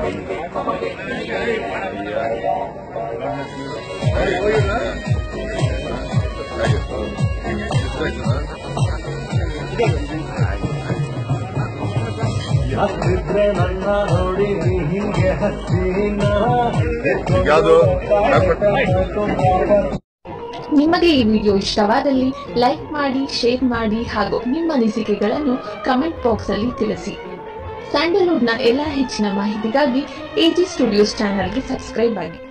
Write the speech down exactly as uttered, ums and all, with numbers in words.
ನಿಮಗೆ ಈ ವಿಡಿಯೋ ಇಷ್ಟವಾದಲ್ಲಿ ಲೈಕ್ ಮಾಡಿ, ಶೇರ್ ಮಾಡಿ ಹಾಗೂ ನಿಮ್ಮ ಅನಿಸಿಕೆಗಳನ್ನು ಕಮೆಂಟ್ ಬಾಕ್ಸ್ ಅಲ್ಲಿ ತಿಳಿಸಿ. ಸ್ಯಾಂಡಲ್ವುಡ್ನ ಎಲ್ಲ ಹೆಚ್ಚಿನ ಮಾಹಿತಿಗಾಗಿ ಎಜಿ ಸ್ಟುಡಿಯೋಸ್ ಚಾನೆಲ್ಗೆ ಸಬ್ಸ್ಕ್ರೈಬ್ ಆಗಿ.